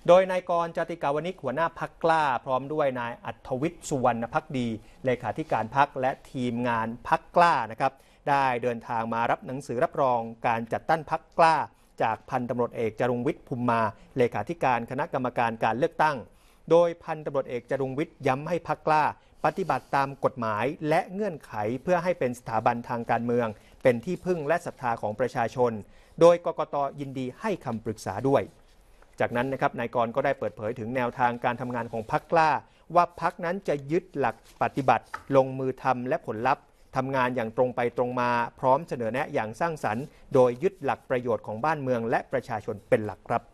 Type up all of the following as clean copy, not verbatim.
โดยนายกรณ์จติกาวนิชหัวหน้าพรรคกล้าพร้อมด้วยนายอัธวิทย์สุวรรณภักดีเลขาธิการพรรคและทีมงานพรรคกล้านะครับได้เดินทางมารับหนังสือรับรองการจัดตั้งพรรคกล้าจากพันตำรวจเอกจรุงวิทย์ภูมิมาเลขาธิการคณะกรรมการการเลือกตั้งโดยพันตำรวจเอกจรุงวิทย์ย้ำให้พรรคกล้าปฏิบัติตามกฎหมายและเงื่อนไขเพื่อให้เป็นสถาบันทางการเมืองเป็นที่พึ่งและศรัทธาของประชาชนโดยกกต.ยินดีให้คำปรึกษาด้วยจากนั้นนะครับนายกรณ์ก็ได้เปิดเผยถึงแนวทางการทำงานของพรรคกล้าว่าพรรคนั้นจะยึดหลักปฏิบัติลงมือทำและผลลัพธ์ทำงานอย่างตรงไปตรงมาพร้อมเสนอแนะอย่างสร้างสรรค์โดยยึดหลักประโยชน์ของบ้านเมืองและประชาชนเป็นหลักครับ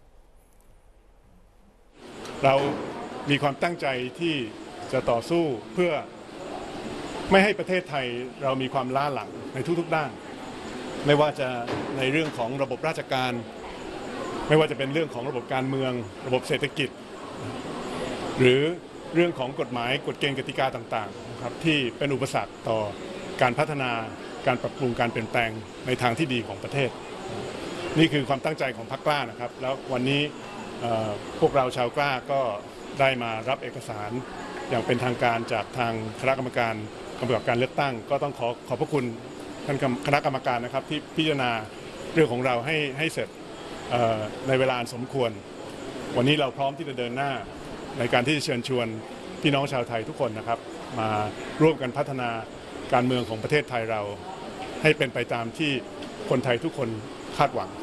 เรามีความตั้งใจที่จะต่อสู้เพื่อไม่ให้ประเทศไทยเรามีความล้าหลังในทุกๆด้านไม่ว่าจะในเรื่องของระบบราชการไม่ว่าจะเป็นเรื่องของระบบการเมืองระบบเศรษฐกิจหรือเรื่องของกฎหมายกฎเกณฑ์กติกาต่างๆนะครับที่เป็นอุปสรรคต่อการพัฒนาการปรับปรุงการเปลี่ยนแปลงในทางที่ดีของประเทศนี่คือความตั้งใจของพรรคกล้านะครับแล้ววันนี้พวกเราชาวกล้าก็ได้มารับเอกสารอย่างเป็นทางการจากทางคณะกรรมการกำกับการเลือกตั้งก็ต้องขอบพระคุณท่านคณะกรรมการนะครับที่พิจารณาเรื่องของเราให้เสร็จในเวลาสมควรวันนี้เราพร้อมที่จะเดินหน้าในการที่จะเชิญชวนพี่น้องชาวไทยทุกคนนะครับมาร่วมกันพัฒนาการเมืองของประเทศไทยเราให้เป็นไปตามที่คนไทยทุกคนคาดหวัง